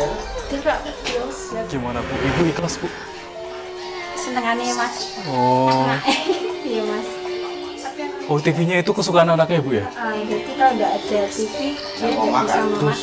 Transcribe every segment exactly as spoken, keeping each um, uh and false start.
Tidak, terus. Gimana Bu? Ibu ikhlas Bu? Senengannya Mas. Oh. Iya Mas. Oh T V-nya itu kesukaan anaknya Bu ya? Ah, jadi kalau nggak ada T V, dia nggak bisa makan.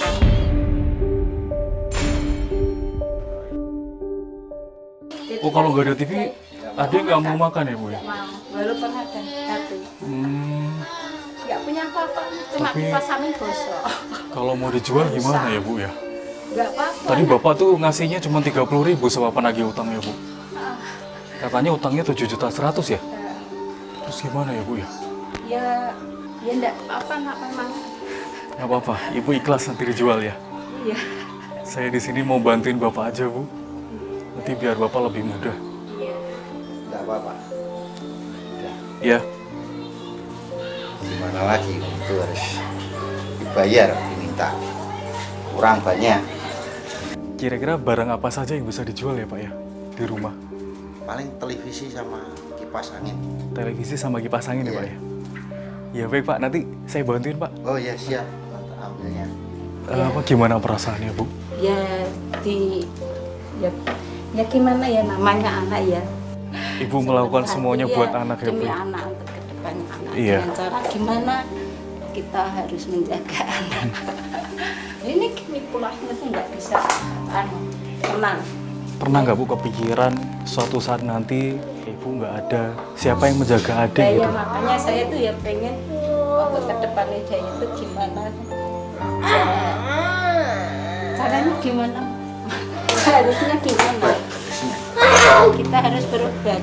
Oh kalau nggak ada T V, adik nggak mau makan ya Bu ya? Mau, walaupun ada satu. Hmm. Nggak punya apa-apa, cuma Tapi- kipas angin gosok. Kalau mau dijual gimana ya Bu ya? Nggak apa-apa. Tadi Bapak tuh ngasihnya cuma tiga puluh ribu sama penagih utangnya Bu. Katanya utangnya tujuh juta seratus ya? Terus gimana ya Bu ya? Ya, ya nggak apa nak memang. Nggak apa-apa, Ibu ikhlas nanti dijual ya? Iya. Saya di sini mau bantuin Bapak aja Bu. Nanti biar Bapak lebih mudah. Iya. Enggak apa-apa. Ya. Gimana lagi itu harus dibayar, diminta. Kurang banyak. Kira-kira barang apa saja yang bisa dijual ya Pak ya? Di rumah? Paling televisi sama kipas angin. Televisi sama kipas angin ya Iya. Pak ya? Ya baik Pak, nanti saya bantuin Pak. Oh ya siap. Ambilnya. Eh, apa gimana perasaannya Bu? Ya di ya, ya gimana ya namanya anak ya. Ibu melakukan Sebenarnya, semuanya iya, buat anak ya Bu? demi ya? anak untuk ke depan anak. Iya. Dengan cara gimana kita harus menjaga anak. Ini manipulasinya tuh nggak bisa anu, tenang. Pernah nggak Bu kepikiran suatu saat nanti Ibu nggak ada, siapa yang menjaga adik Nah, ya gitu? makanya saya tuh ya pengen untuk ke depannya dia itu gimana. Ya, caranya gimana? Harusnya gimana? Kita harus berubah.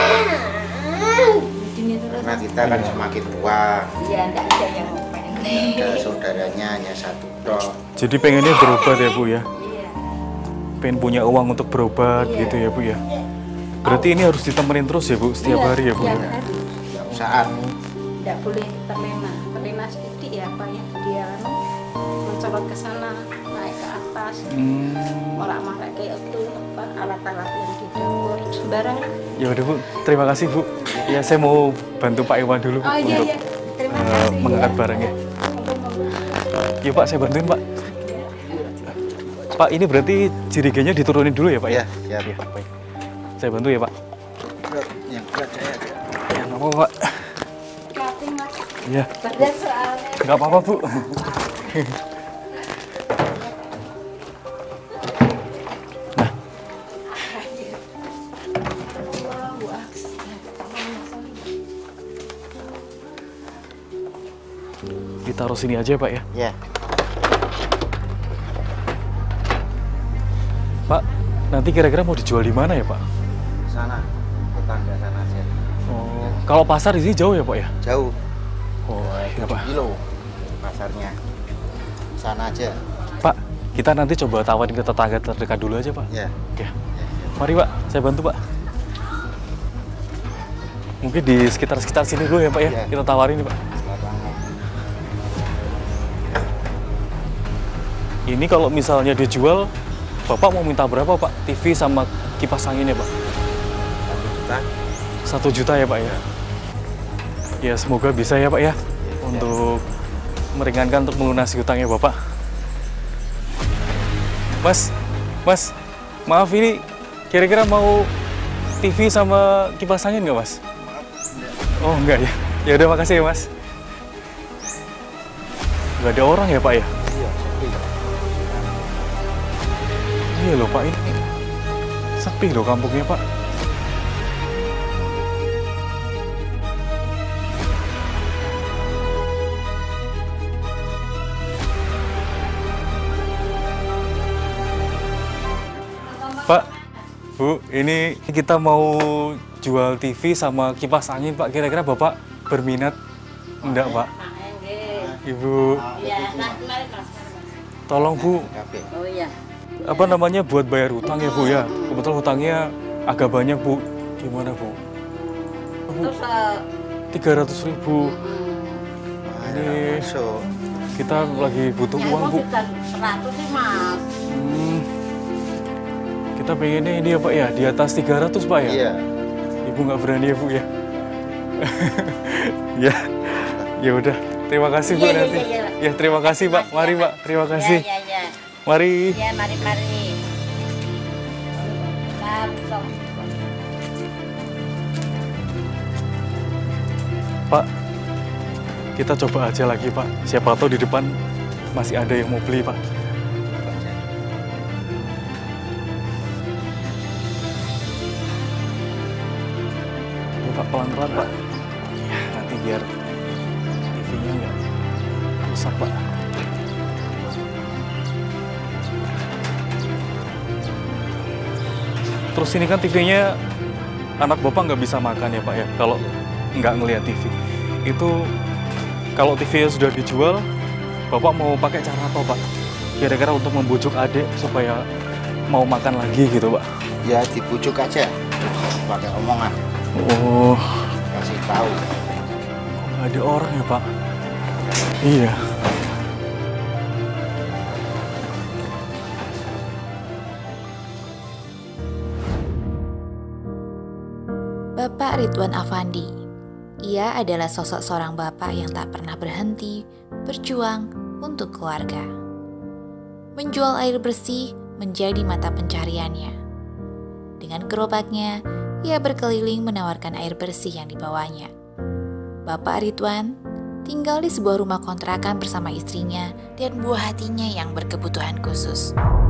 Ini terus. Karena kita kan semakin tua. Ya enggak ada yang mau pendek. Ada saudaranya hanya satu toh. Jadi pengennya berobat ya Bu ya? Iya. Pengen punya uang untuk berobat Iya. gitu ya Bu ya? Berarti ini harus ditemenin terus ya Bu, setiap Iya, hari ya Bu? setiap ya? hari. Setiap saat. Tidak boleh terlena, terlena sedikit ya apa ya dia anu, mencolot ke sana, naik ke atas, Hmm, marak-marak kayak itu apa alat-alat yang di dapur sembarangan. ya udah Bu, terima kasih Bu. Ya saya mau bantu Pak Iwan dulu Bu, Oh iya untuk iya, terima eh, kasih. mengangkat ya. barangnya. Monggo-monggo. Ya Pak, saya bantuin Pak. Pak, ini berarti jiriganya diturunin dulu ya Pak ya? Iya, siap. Ya, baik. Saya bantu ya Pak. Berat, yang berat saya. Ya nggak apa-apa Pak. Hati, Mas. Ya, Berat soalnya. nggak apa-apa Bu. Ditaruh sini aja ya Pak ya? Ya, Pak, nanti kira-kira mau dijual di mana ya Pak? sana. Tetangga sana aja. Oh, kalau pasar di sini jauh ya Pak ya? Jauh. Oh, ya Pak. Kilo pasarnya. Sana aja. Pak, kita nanti coba tawarin ke tetangga terdekat dulu aja Pak. Ya. Ya. Mari Pak, saya bantu Pak. Mungkin di sekitar-sekitar sini dulu ya Pak ya, Iya. kita tawarin nih Pak. Lapangan. Ini kalau misalnya dijual, Bapak mau minta berapa Pak? T V sama kipas anginnya Pak? Satu juta. Satu juta ya Pak ya? Ya semoga bisa ya Pak ya, untuk meringankan untuk melunasi hutangnya Bapak. Mas, Mas, maaf ini kira-kira mau T V sama kipas angin nggak Mas? Oh enggak ya? Ya udah makasih ya Mas. Nggak ada orang ya Pak ya? Iya, sepi. Iya loh Pak, ini sepi loh kampungnya Pak. Pak, Bu, ini kita mau jual T V sama kipas angin Pak. Kira-kira Bapak berminat? Enggak Pak? Ibu, Iya, nah, mari Mas. tolong Bu, Kafe. Oh iya. apa namanya buat bayar hutang ya Bu ya. Kebetulan hutangnya agak banyak Bu. Gimana Bu? Oh, Bu, Terus eh, tiga ratus ribu. Nah, Ini- masuk. Kita lagi butuh ya, uang kok Bu. kita seratus sih Mas. Hmm, kita pengennya ini ya Pak ya, di atas tiga ratus Pak ya. Iya. Ibu nggak berani ya Bu ya. Ya, ya udah. Terima kasih Bu Iya, iya, nanti. iya, iya. Ya terima kasih Pak. Mari Pak. Terima kasih. Ya, ya, ya. Mari. Ya, mari-mari. Langsung. Pak, kita coba aja lagi, Pak. Siapa tahu di depan masih ada yang mau beli, Pak. Ya, Pak, pelan-pelan, Pak. Ya, nanti biar T V-nya nggak rusak, Pak. Terus ini kan T V-nya anak Bapak nggak bisa makan ya, Pak, ya? Kalau nggak ngelihat T V. Itu kalau T V-nya sudah dijual, Bapak mau pakai cara apa, Pak? Kira-kira untuk membujuk adik supaya mau makan lagi gitu, Pak? Ya dibujuk aja, pakai omongan. Oh, Kasih tahu. nggak ada orang ya, Pak? Iya. Bapak Ridwan Afandi. Ia adalah sosok seorang bapak yang tak pernah berhenti berjuang untuk keluarga. Menjual air bersih menjadi mata pencariannya. Dengan gerobaknya, ia berkeliling menawarkan air bersih yang dibawanya. Bapak Ridwan tinggal di sebuah rumah kontrakan bersama istrinya dan buah hatinya yang berkebutuhan khusus.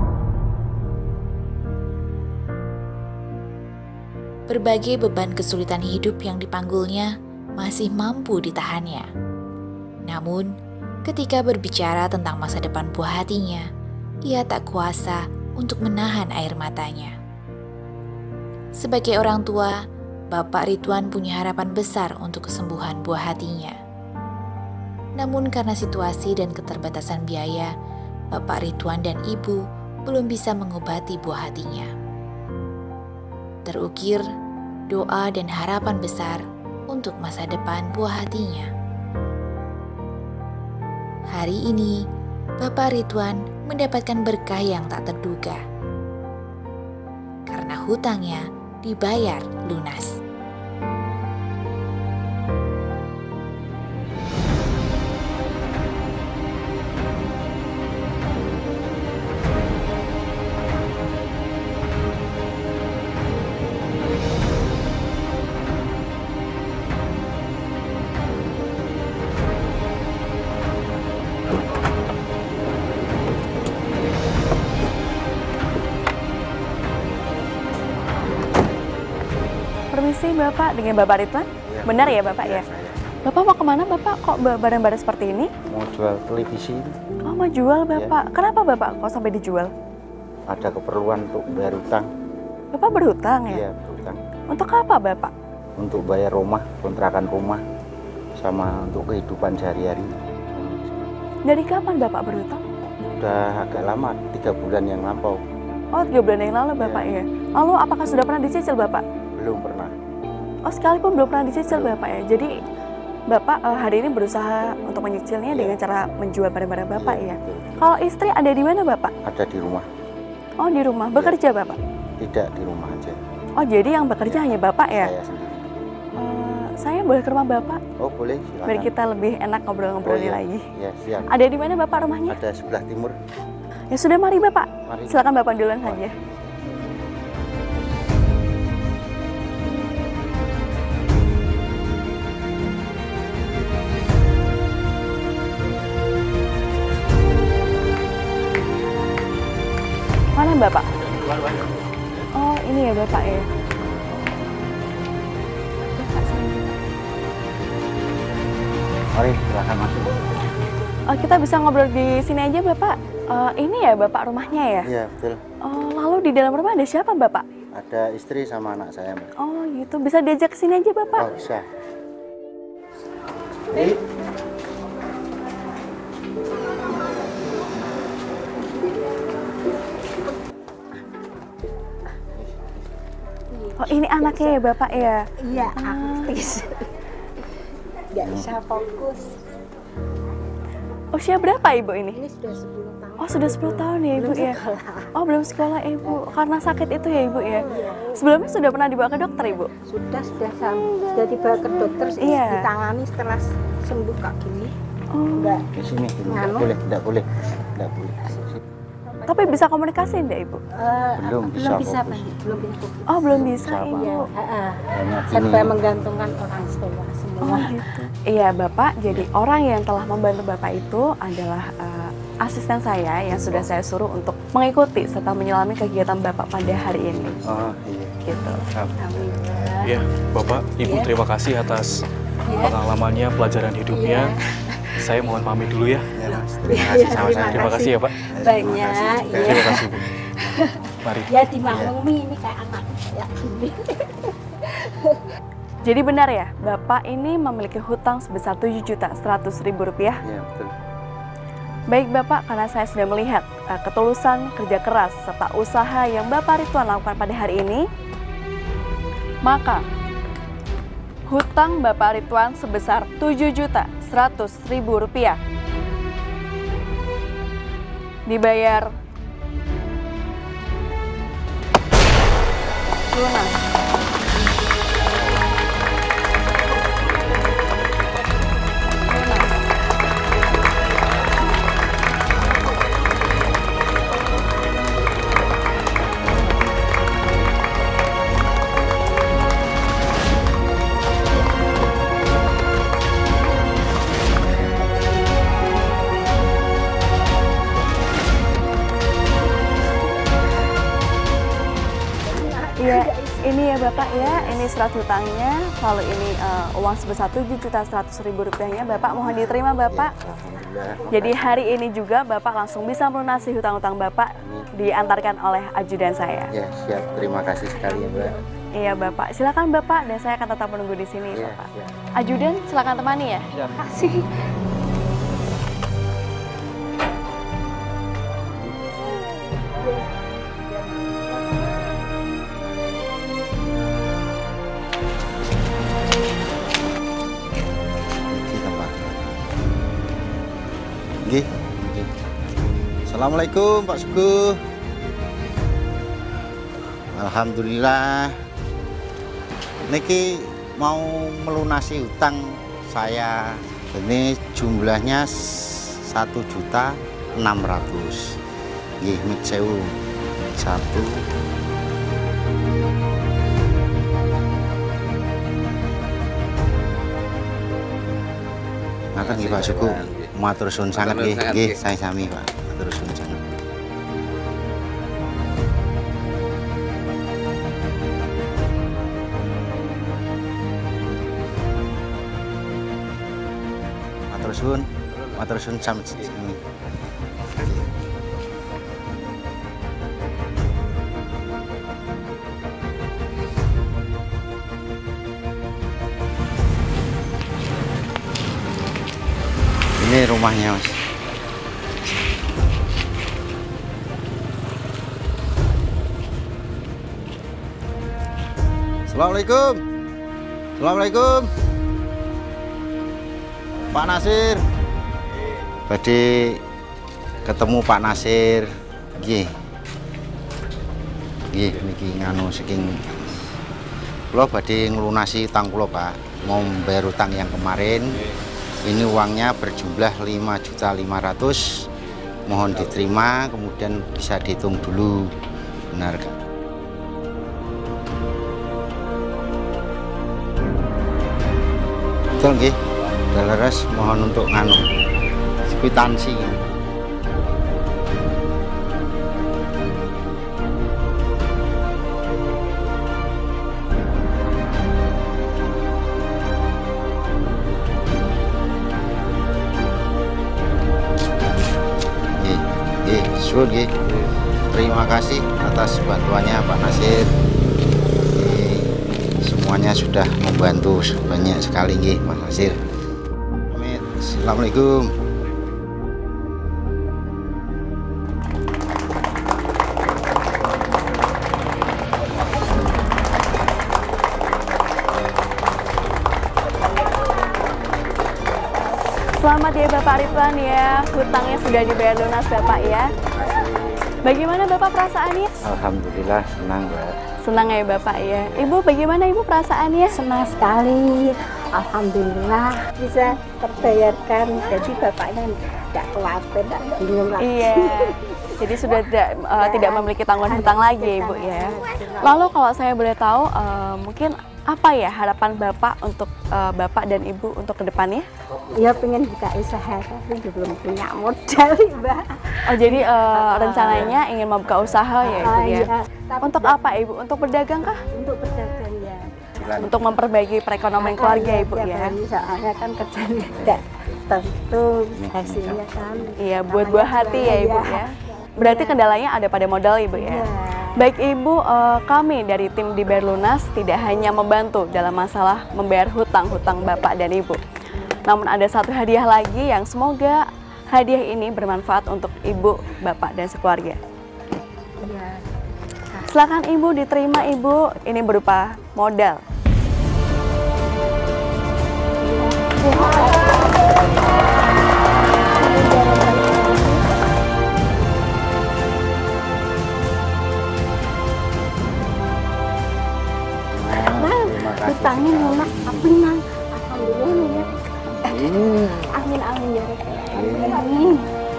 Berbagai beban kesulitan hidup yang dipanggulnya masih mampu ditahannya. Namun, ketika berbicara tentang masa depan buah hatinya, ia tak kuasa untuk menahan air matanya. Sebagai orang tua, Bapak Ridwan punya harapan besar untuk kesembuhan buah hatinya. Namun karena situasi dan keterbatasan biaya, Bapak Ridwan dan Ibu belum bisa mengobati buah hatinya. Terukir doa dan harapan besar untuk masa depan buah hatinya. Hari ini, Bapak Ridwan mendapatkan berkah yang tak terduga. Karena hutangnya dibayar lunas. Permisi Bapak, dengan Bapak Ridwan? Ya, Benar ya Bapak ya? ya? Saya. Bapak mau kemana Bapak? Kok bawa barang-barang seperti ini? Mau jual televisi, Oh mau jual Bapak. Kenapa Bapak kok sampai dijual? ada keperluan untuk bayar utang. Bapak berhutang ya? Iya, berutang. Untuk apa Bapak? Untuk bayar rumah, kontrakan rumah, sama untuk kehidupan sehari-hari. Dari kapan Bapak berhutang? Udah agak lama, tiga bulan yang lampau. Oh tiga bulan yang lalu Bapak ya? Lalu apakah sudah pernah dicicil Bapak? Belum pernah. Oh sekalipun belum pernah dicicil Bapak ya? Jadi Bapak uh, hari ini berusaha untuk menyicilnya Ya. dengan cara menjual barang-barang Bapak Iya, ya? betul. Kalau istri ada di mana Bapak? Ada di rumah. Oh di rumah, bekerja Bapak? Tidak di rumah aja. Oh jadi yang bekerja Ya. hanya Bapak ya? Saya sendiri. Uh, saya boleh ke rumah Bapak? Oh boleh, silakan. Biar kita lebih enak ngobrol-ngobrolnya Oh, iya. lagi. Ya, siap. Ada di mana Bapak rumahnya? Ada sebelah timur. Ya sudah mari Bapak. Mari. Silakan Bapak duluan saja. Mana Bapak? Oh ini ya Bapak ya. Bapak, sini. Mari, silakan masuk. Oh, kita bisa ngobrol di sini aja Bapak. Eh, ini ya Bapak rumahnya ya? Iya, betul. Oh, lalu di dalam rumah ada siapa Bapak? Ada istri sama anak saya, Mbak. Oh gitu, bisa diajak ke sini aja Bapak? Oh, bisa. Oh ini anaknya ya Bapak ya? Iya, artis. Nggak bisa fokus. Usia berapa Ibu ini? Ini sudah sepuluh tahun. Oh sudah sepuluh tahun ya Ibu Belum ya? sekolah. Oh belum sekolah Ibu, karena sakit itu ya Ibu ya? Sebelumnya sudah pernah dibawa ke dokter Ibu? Sudah, sudah sam- sudah dibawa ke dokter, Iya. ditangani setelah sembuh kak gini. Oh, Enggak. Di sini dulu. Tidak Nganu. boleh, tidak boleh. Tidak boleh. Tapi bisa komunikasi enggak Ibu? Eh, Belum apa, bisa belum bisa, fokus. Pak. Belum bisa. Oh, belum bisa Bisa, Pak. Ibu. Ya, heeh. Banyak Serba ini. menggantungkan orang tua semua. Oh gitu. Iya Bapak, jadi orang yang telah membantu Bapak itu adalah eh, asisten saya yang sudah saya suruh untuk mengikuti serta menyelami kegiatan Bapak pada hari ini. Oh iya. Gitu. Alhamdulillah. Ya, Bapak, Ibu Iya. terima kasih atas Iya. pengalamannya, pelajaran hidupnya. Saya mohon pamit dulu ya. Ya Mas, terima kasih Iya, sama-sama. Terima kasih ya, Pak. Banyak, juga. Terima iya. kasih, Bu. Mari. Ya dimaklumi ini kayak anak kayak gini. Jadi benar ya, Bapak ini memiliki hutang sebesar tujuh juta seratus ribu rupiah. Iya betul. Baik Bapak, karena saya sudah melihat uh, ketulusan, kerja keras, serta usaha yang Bapak Ridwan lakukan pada hari ini, maka hutang Bapak Ridwan sebesar tujuh juta seratus ribu rupiah dibayar lunas. Iya, ini ya Bapak ya, ini surat hutangnya, lalu ini uh, uang sebesar tujuh juta seratus ribu rupiahnya, Bapak mohon diterima Bapak. Alhamdulillah. Jadi hari ini juga Bapak langsung bisa melunasi hutang-hutang Bapak diantarkan oleh ajudan saya. Ya siap, terima kasih sekali ya Mbak. Iya Bapak, silakan Bapak dan saya akan tetap menunggu di sini Iya, Bapak. iya. Ajudan silakan temani ya. Kasih. Kita Pak. Nggih. Assalamualaikum Pak Suguh. Alhamdulillah. Niki mau melunasi hutang saya. Ini jumlahnya satu juta enam ratus. Nggih, mit sewu. Satu. Ngaten nggih Pak Suku, matur suwun sanget nggih, nggih saya sami Pak. Matur suwun sanget. Matur suwun, matur suwun sami. Ini rumahnya Mas. Assalamualaikum. Assalamualaikum. Pak Nasir. Badhe ketemu Pak Nasir. Nggih. Nggih niki nganu saking kula badhe nglunasi utang kula Pak. Mau membayar utang yang kemarin. Ini uangnya berjumlah lima juta lima ratus. Mohon diterima, kemudian bisa dihitung dulu. Benar. Betul nggih. Daleres mohon untuk nganu kwitansi. Suwun nggih. Terima kasih atas bantuannya Pak Nasir. Nggih, semuanya sudah membantu banyak sekali nggih Mas Nasir. Amin. Assalamualaikum. Selamat ya Bapak Ridwan ya, hutangnya sudah dibayar lunas Bapak ya. Bagaimana Bapak perasaannya? Alhamdulillah senang Mbak. Senang ya Bapak ya. Ibu bagaimana Ibu perasaannya? Senang sekali. Alhamdulillah bisa terbayarkan. Jadi bapaknya tidak khawatir, tidak bingung lagi. Iya. Jadi sudah tidak uh, tidak memiliki tanggungan hutang lagi ya Ibu ya. Lalu kalau saya boleh tahu uh, mungkin apa ya harapan Bapak untuk uh, Bapak dan Ibu untuk kedepannya? Ya pengen buka usaha tapi belum punya modal Mbak. Oh jadi uh, rencananya ingin membuka usaha ya Ibu ya? Ya. Untuk apa Ibu? Untuk berdagang kah? Untuk berdagang ya. Untuk memperbaiki perekonomian keluarga Ibu ya? Soalnya kan kerjanya tidak tentu hasilnya kan. Iya buat buah hati ya Ibu ya. Berarti kendalanya ada pada modal Ibu ya? Baik Ibu, uh, kami dari tim di Bayar Lunas tidak hanya membantu dalam masalah membayar hutang-hutang Bapak dan Ibu. Namun ada satu hadiah lagi yang semoga hadiah ini bermanfaat untuk Ibu, Bapak, dan sekeluarga. Silakan Ibu diterima Ibu, ini berupa modal. Hutangnya lunas tapi nang alhamdulillah ya. Amin amin ya Rabbal alamin.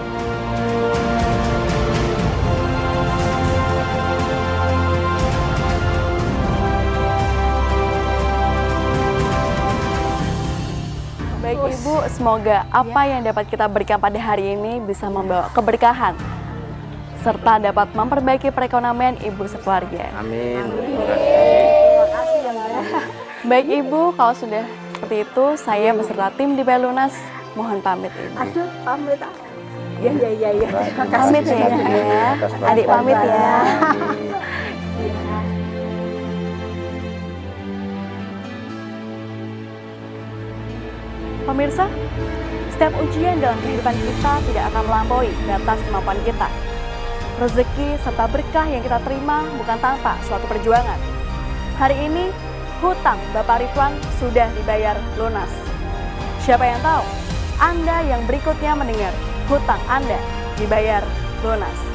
Baik Ibu, semoga apa yang dapat kita berikan pada hari ini bisa membawa keberkahan serta dapat memperbaiki perekonomian Ibu sekeluarga. Amin. Baik Ibu, kalau sudah seperti itu, saya beserta tim di Bayar Lunas mohon pamit Ibu. Aduh, pamit ah. Ya ya ya ya. Pamit ya, ya. Adik pamit ya. Pemirsa, setiap ujian dalam kehidupan kita tidak akan melampaui batas kemampuan kita. Rezeki serta berkah yang kita terima bukan tanpa suatu perjuangan. Hari ini, hutang Bapak Ridwan sudah dibayar lunas. Siapa yang tahu, Anda yang berikutnya mendengar hutang Anda dibayar lunas.